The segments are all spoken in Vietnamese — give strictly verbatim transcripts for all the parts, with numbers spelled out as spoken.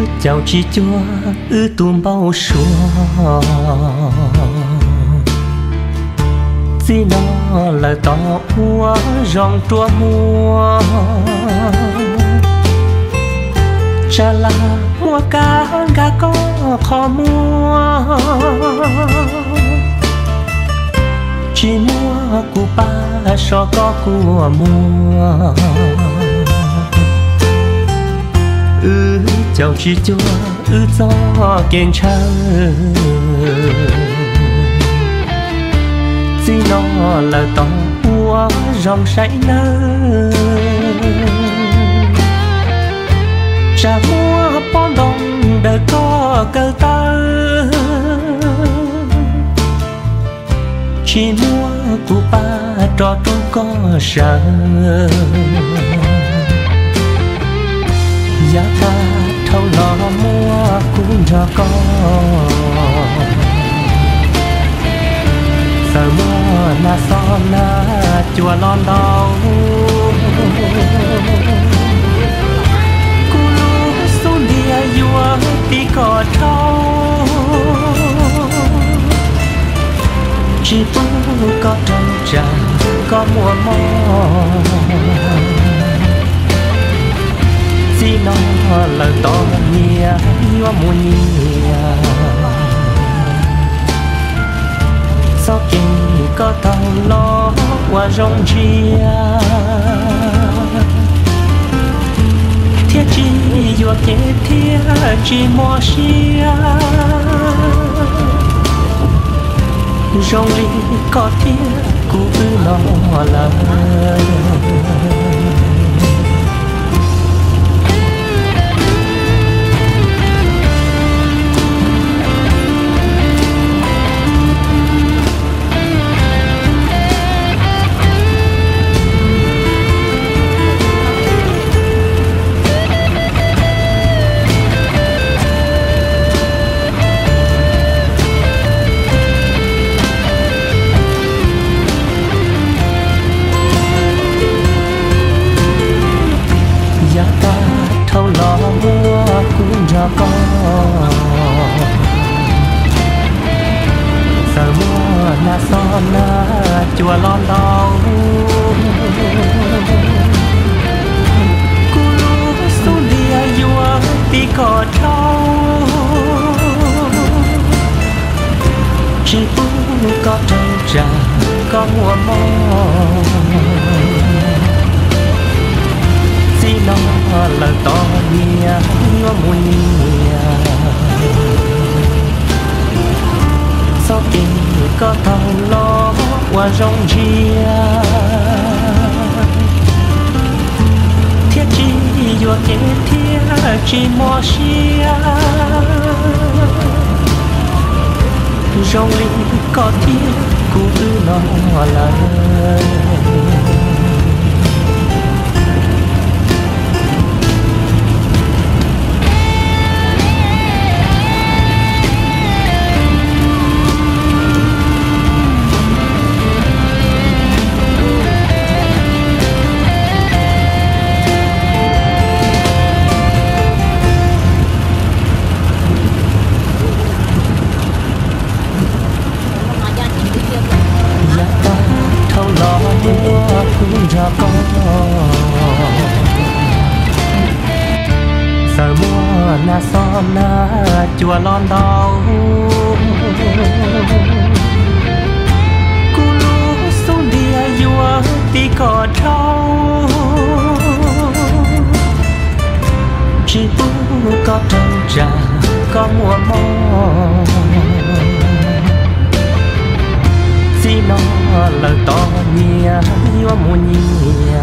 chào chi chúa ư tùm bao xua chỉ nó là tỏ hoa rong tua mua chả là mua cá gà có khó mua chỉ mua của ba so có của mua ư chào chi chúa ư gió kiên trăng chỉ nó là tỏ hoa rong say nơ chả mua bón đông đời có cơ ta chỉ mua của ba trò tu có sợ giá ta thâu lò mua cũng cho con sợ mua na son na chùa lon đau cú lu xuống địa vua tí cỏ trâu chỉ tu có trăng tràn có mùa mòn chỉ nó là to nhẹ như mùa nhẹ sau khi có tàu lo qua rong chia thiết chi vừa kế thiết chỉ mua xia rong li có thiết cú nó là con sợ mua na son na chùa lon đau cú lu xuống địa vua tí cỏ trâu chỉ tu có trăng tràn có mùa mòn chỉ nó là to nhẹ ngó mùa nhẹ sau khi có thằng lo qua rong chia thiết chi vừa kế thiết chỉ mua xia rong li có thiết cũng nó là cho con sợ mua na son na chùa lon đau cú lu xuống địa vua tí cỏ trâu chỉ tu có trăng tràn có mùa mòn chỉ nó là to nhẹ như mùa nhẹ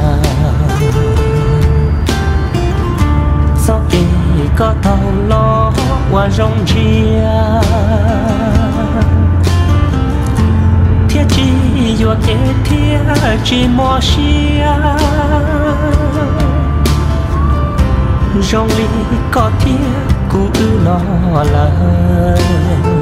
sau khi có tàu lo qua rong chia thiết chi vừa kế thiết chỉ mua xia rong li có thiết cú nó là